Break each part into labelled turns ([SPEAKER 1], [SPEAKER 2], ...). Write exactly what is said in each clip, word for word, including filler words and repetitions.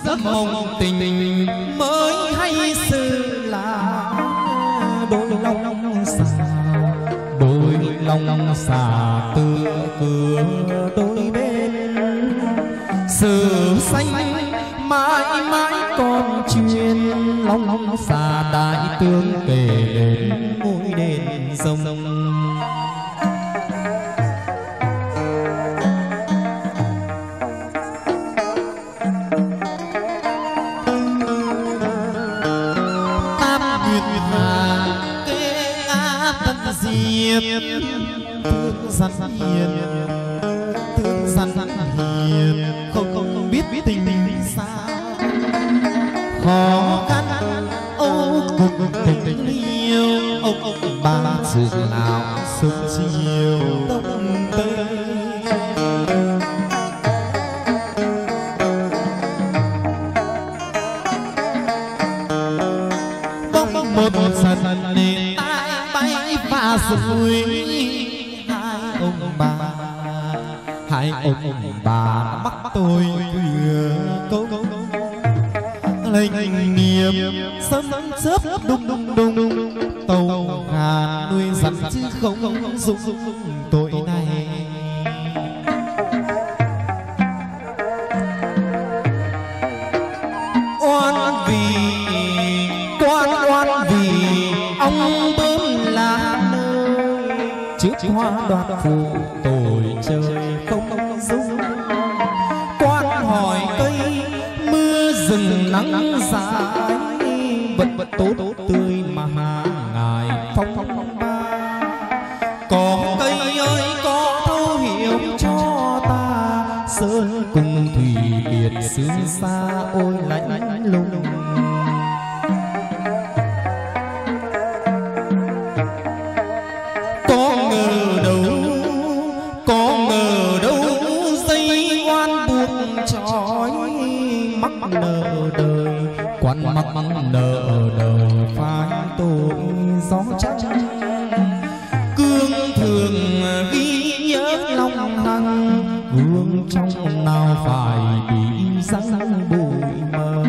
[SPEAKER 1] mộng tình mới hay sự là đôi lòng xà, đôi lòng xà tựa cửa đôi bên sự xanh mãi mãi còn truyền long long xà đại tương kể đến ngôi đền rồng. Tương gian hiền, tương gian hiền, không không biết tình xa khó khăn âu cùng tình yêu ông ông ba sự nào sớm chiều đông tây. Bóng bóng một một sân nên ai bay và rồi hai ông bà, hai ông bà bắt tôi vừa câu lệnh nghiệp sấm chớp đùng đùng đùng đùng tàu hà nuôi dặn chứ không dụng tội này. Oan vì quan oan vì ông bướm lá nơi trước hoa đoạt phù tội trời không dung. Quan hỏi cây mưa rừng nắng dài vẫn vẫn tốt tươi mà ngài phong phong ba. Có cây ơi có thấu hiểu cho ta sơn cùng thủy biệt xứ xa ôi lạnh lùng. Có ngờ đâu có ngờ đâu dây oan buộc trói mắc nợ đời quan mắc nợ đời phải tội gió trắng. Cương thường ghi nhớ lòng hằng gương trong nào phải bị răng bụi mờ.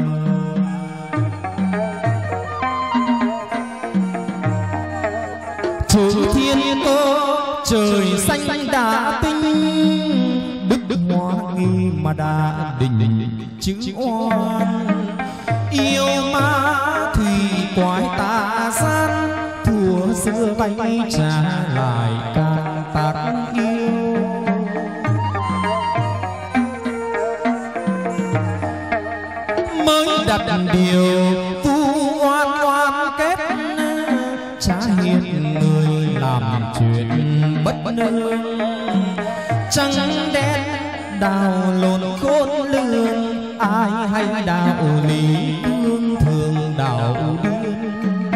[SPEAKER 1] Chữ thiên cơ trời xanh đã tinh đức đức hoa nghi mà đã định chữ oan. Yêu ma thủy quái tà gian thua xưa bay trả lại càng tác yêu. Mới đặt điều vu oan oan kết trả hiền người làm chuyện bất nương. Trăng đen đào lộn khôn lường ai hay đạo lý hương thường đạo điên.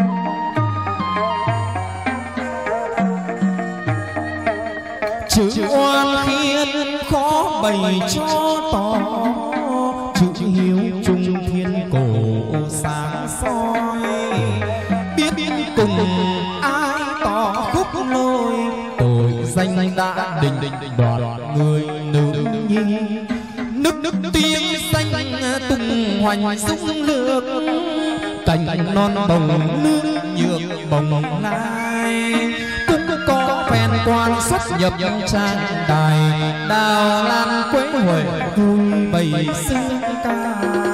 [SPEAKER 1] Chữ oan khiến khó bày cho tỏ chữ hiếu trung thiên cổ sáng soi. Biết cùng ai tỏ khúc lôi tội danh đã định đoạt người nữ nhi. Nước nước tiếng xanh tung hoành dung lược cành non bồng nước nhược bồng lai. Cũng có phen quan xuất nhập trang đài đào lan quế huệ vui bầy xương ca.